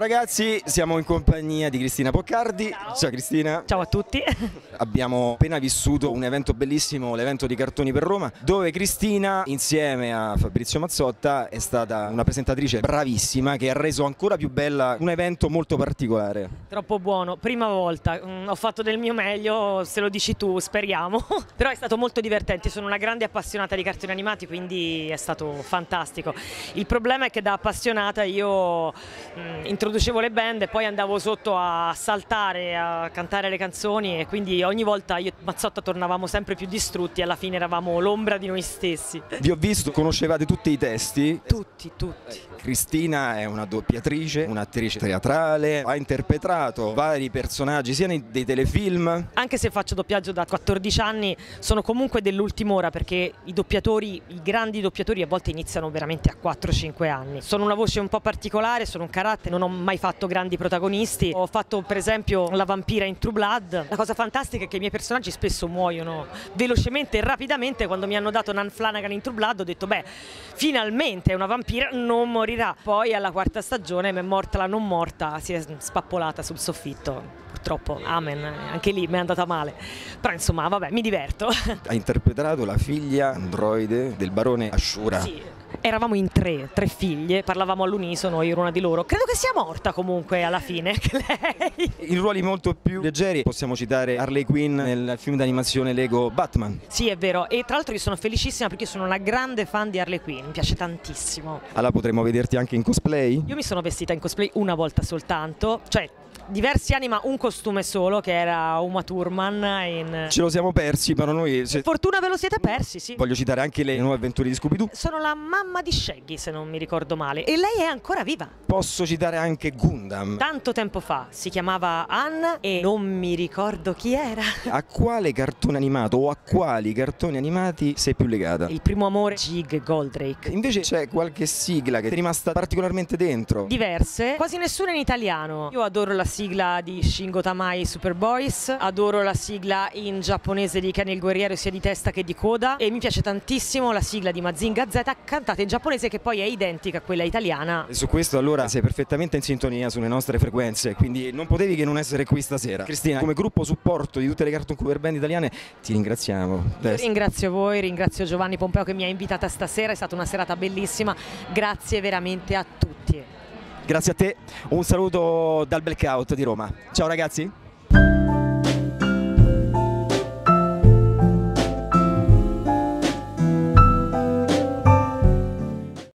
ragazzi, siamo in compagnia di Cristina Poccardi. Ciao Cristina. Ciao a tutti. Abbiamo appena vissuto un evento bellissimo, l'evento di Cartoni per Roma, dove Cristina insieme a Fabrizio Mazzotta è stata una presentatrice bravissima che ha reso ancora più bella un evento molto particolare. Troppo buono, prima volta, ho fatto del mio meglio, se lo dici tu, speriamo. Però è stato molto divertente, sono una grande appassionata di cartoni animati, quindi è stato fantastico. Il problema è che da appassionata io introducevo le band e poi andavo sotto a saltare, a cantare le canzoni, e quindi ogni volta io e Mazzotta tornavamo sempre più distrutti e alla fine eravamo l'ombra di noi stessi. Vi ho visto, conoscevate tutti i testi? Tutti. Cristina è una doppiatrice, un'attrice teatrale, ha interpretato vari personaggi sia dei telefilm. Anche se faccio doppiaggio da 14 anni, sono comunque dell'ultima ora, perché i doppiatori, i grandi doppiatori a volte iniziano veramente a 4-5 anni. Sono una voce un po' particolare, sono un carattere, non ho mai fatto grandi protagonisti. Ho fatto per esempio la vampira in True Blood. La cosa fantastica è che i miei personaggi spesso muoiono velocemente e rapidamente. Quando mi hanno dato Nan Flanagan in True Blood ho detto beh, finalmente è una vampira, non morirà. Poi alla quarta stagione mi è morta la non morta, si è spappolata sul soffitto. Purtroppo, amen, anche lì mi è andata male. Però insomma, vabbè, mi diverto. Ha interpretato la figlia androide del barone Ashura. Sì, eravamo in tre figlie, parlavamo all'unisono, io ero una di loro. Credo che sia morta comunque alla fine, anche lei. In ruoli molto più leggeri possiamo citare Harley Quinn nel film d'animazione Lego Batman. Sì, è vero, e tra l'altro io sono felicissima perché sono una grande fan di Harley Quinn, mi piace tantissimo. Allora potremmo vederti anche in cosplay? Io mi sono vestita in cosplay una volta soltanto, cioè diversi anni ma un costume solo, che era Uma Thurman. Ce lo siamo persi, però noi... Fortuna ve lo siete persi, sì. Voglio citare anche le nuove avventure di Scooby-Doo. Sono la mamma di Shaggy, se non mi ricordo male, e lei è ancora viva. Posso citare anche Gundam. Tanto tempo fa si chiamava Anna e non mi ricordo chi era. A quale cartone animato o a quali cartoni animati sei più legata? Il primo amore, Jig Goldrake. Invece c'è qualche sigla che ti è rimasta particolarmente dentro? Diverse, quasi nessuna in italiano. Io adoro la sigla di Shingo Tamai Superboys, adoro la sigla in giapponese di Ken il Guerriero sia di testa che di coda, e mi piace tantissimo la sigla di Mazinga Z cantata in giapponese, che poi è identica a quella italiana. E su questo allora sei perfettamente in sintonia sulle nostre frequenze, quindi non potevi che non essere qui stasera. Cristina, come gruppo supporto di tutte le Cartoon Cover Band italiane ti ringraziamo. Ringrazio voi, ringrazio Giovanni Pompeo che mi ha invitata stasera, è stata una serata bellissima, grazie veramente a tutti. Grazie a te, un saluto dal Blackout di Roma. Ciao ragazzi.